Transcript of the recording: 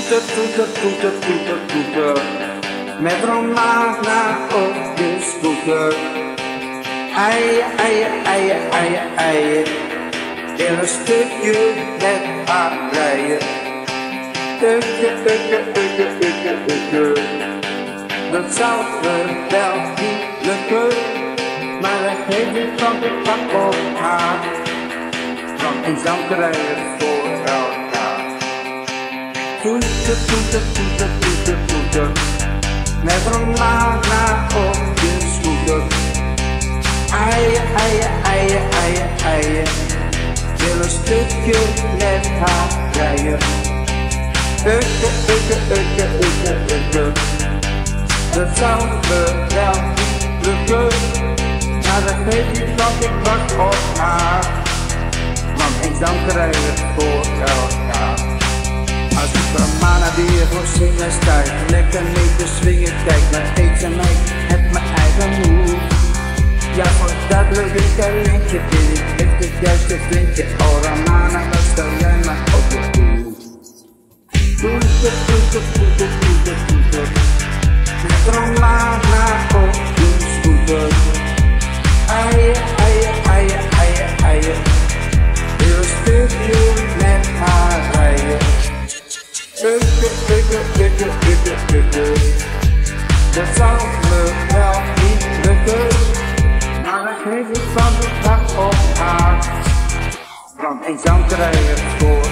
Toeter, toeter, toeter, toeter, toeter. Met Romana op de scooter. Eien, eien, eien, eien, eien. In een stukje met haar rijden. Ukke, ukke, ukke, ukke, ukke. Dat zou me wel niet lukken. Maar dat geeft ik van de pak op haar. Want eenzaam krijgen voor elkaar. Toeter, toeter, toeter, toeter, toeter. Met Romana op de scooter. Eien, eien, eien, eien, eien. Wil een stukje met haar rijden. Ukke, ukke, ukke, ukke, ukke. Dat zou me wel niet lukken. Maar dat geeft niet, want ik wacht op haar. Want eenzaam krijgen voor elkaar. Als ik Romana weer voor zingen stijg, lekker mee te swingen, kijk naar eenzaamheid, heb mijn eigen move. Ja, voor dat lukt ik een linkje, vind ik echt het juiste vriendje. Oh Romana, wat stel jij maar op de proef. Toeter, toeter, toeter, toeter, toeter. Met Romana op de scooter. Eien, eien, eien, eien, eien. Wil een stukje met haar rijden. Ukke, ukke, ukke, ukke, ukke. Dat zou me wel niet lukken. Maar dan geef ik van de dag op haar. Want eenzaam krijgen voor